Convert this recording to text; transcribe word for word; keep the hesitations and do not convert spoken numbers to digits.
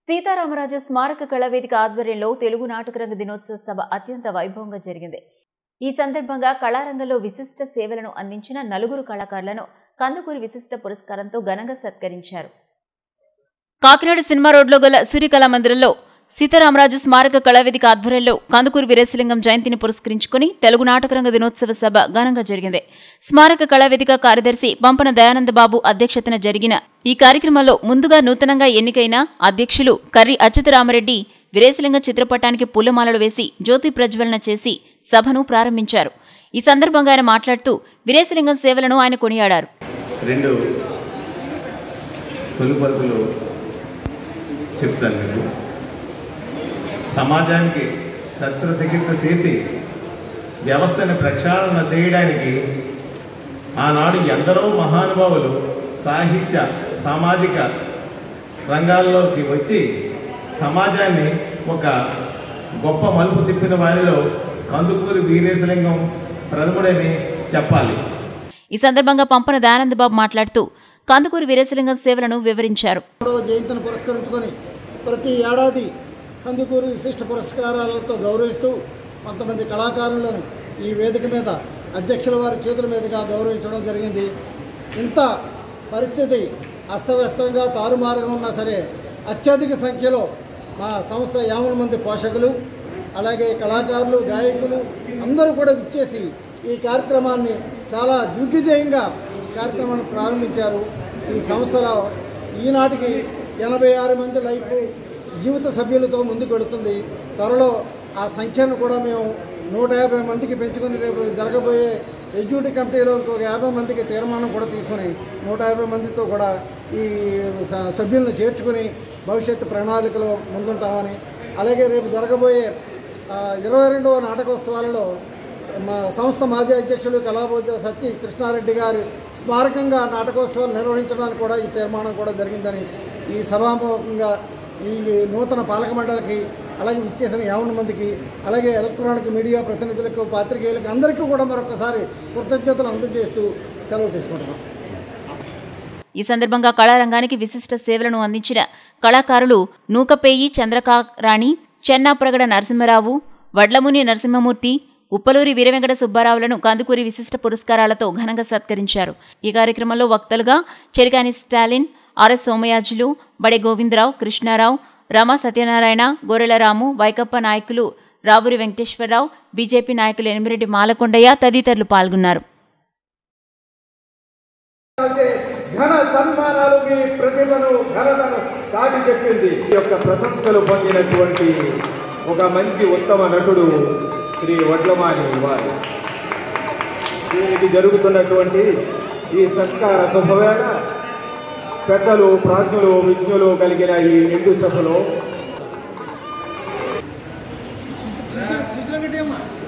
సీతారామరాజు స్మారక కళావేదిక ఆధ్వర్యంలో తెలుగు నాటకరంగ దినోత్సవ సభ అత్యంత వైభవంగా జరిగింది. ఈ సందర్భంగా కళారంగంలో విశిష్ట సేవలను అందించిన నలుగురు కళాకారులను కందుకూరి విశిష్ట పురస్కారంతో ఘనంగా సత్కరించారు. కాకినాడ సినిమా రోడ్లో గల సూర్యకళా మందిరంలో సీతారామరాజు స్మారక కళావేదిక ఆధ్వర్యంలో కందుకూరి వీరేశలింగం జయంతిని పురస్కరించుకుని తెలుగు నాటకరంగ దినోత్సవ సభ ఘనంగా జరిగింది. స్మారక కళావేదిక కార్యదర్శి పంపన దయానందబాబు అధ్యక్షతన జరిగిన ఈ కార్యక్రమంలో ముందుగా నూతనంగా ఎన్నికైన అధ్యక్షులు కర్రి అచ్యుతరామరెడ్డి వీరేశలింగం చిత్రపటానికి పూలమాలలు వేసి జ్యోతి ప్రజ్వలన చేసి సభను ప్రారంభించారు. ఈ సందర్భంగా ఆయన మాట్లాడుతూ వీరేశలింగం సేవలను ఆయన కొనియాడారు. రెండు తొలిపరుపులు చెప్తాను. మీకు సమాజానికి శస్త్రచికిత్స చేసి వ్యవస్థను ప్రక్షాళన చేయడానికి ఆనాడు ఎందరో మహానుభావులు సాహిత్య సామాజిక రంగాల్లోకి వచ్చి సమాజాన్ని ఒక గొప్ప మలుపు తిప్పిన వారిలో కందుకూరి వీరేశలింగం ప్రథముడని చెప్పాలి. ఈ సందర్భంగా పంపన దయానందబాబు మాట్లాడుతూ కందుకూరి వీరేశలింగం సేవలను వివరించారు. జయంతిని పురస్కరించుకొని ప్రతి ఏడాది కందుకూరి విశిష్ట పురస్కారాలతో గౌరవిస్తూ కొంతమంది కళాకారులను ఈ వేదిక మీద అధ్యక్షుల వారి చేతుల మీదుగా గౌరవించడం జరిగింది. ఇంత పరిస్థితి అస్తవ్యస్తంగా తారుమారుగా ఉన్నా సరే అత్యధిక సంఖ్యలో మా సంస్థ యాభై మంది పోషకులు అలాగే కళాకారులు గాయకులు అందరూ కూడా విచ్చేసి ఈ కార్యక్రమాన్ని చాలా దిగ్విజయంగా కార్యక్రమాన్ని ప్రారంభించారు. ఈ సంస్థలో ఈనాటికి ఎనభై ఆరు మంది లైఫ్ జీవిత సభ్యులతో ముందుకు వెళుతుంది. త్వరలో ఆ సంఖ్యను కూడా మేము నూట యాభై మందికి పెంచుకుని రేపు జరగబోయే ఎగ్జిక్యూటివ్ కమిటీలో ఒక యాభై మందికి తీర్మానం కూడా తీసుకుని నూట యాభై మందితో కూడా ఈ సభ్యులను చేర్చుకుని భవిష్యత్తు ప్రణాళికలో ముందుంటామని, అలాగే రేపు జరగబోయే ఇరవై రెండవ నాటకోత్సవాలలో మా సంస్థ మాజీ అధ్యక్షులు కళాబోధ సత్య కృష్ణారెడ్డి గారి స్మారకంగా నాటకోత్సవాలు నిర్వహించడానికి కూడా ఈ తీర్మానం కూడా జరిగిందని ఈ సభాముఖంగా ఈ నూతన పాలక మండలికి అలాగే విచ్చేసిన యాభై మందికి అలాగే ఎలక్ట్రానిక్ మీడియా ప్రతినిధులకు పాత్రికేయులకు అందరికీ కూడా మరొకసారి కృతజ్ఞతలు అందజేస్తూ సెలవు తీసుకుంటున్నాం. ఈ సందర్భంగా కళారంగానికి విశిష్ట సేవలను అందించిన కళాకారులు నూకపేయి చంద్రకారాణి, చెన్నాప్రగడ నరసింహరావు, వడ్లముని నరసింహమూర్తి, ఉప్పలూరి వీరవెంకట సుబ్బారావులను కందుకూరి విశిష్ట పురస్కారాలతో ఘనంగా సత్కరించారు. ఈ కార్యక్రమంలో వక్తలుగా చెలికాని స్టాలిన్, ఆర్ఎస్ సోమయాజులు, బడే గోవిందరావు, కృష్ణారావు, రమా సత్యనారాయణ, గోరెలరాము, వైకప్ప నాయకులు రావూరి వెంకటేశ్వరరావు, బీజేపీ నాయకులు ఎనిమిరెడ్డి మాలకొండయ్య తదితరులు పాల్గొన్నారు. ఘన సన్మానాలు మీ ప్రతిభను ఘనతను దాటి చెప్పింది. ఈ యొక్క ప్రశంసలు పొందినటువంటి ఒక మంచి ఉత్తమ నటుడు శ్రీ వడ్లమాని వారు. దీనికి జరుగుతున్నటువంటి ఈ సత్కార శుభవేళ పెద్దలు ప్రాజ్ఞులు విజ్ఞులు కలిగిన ఈ నిండు సభలో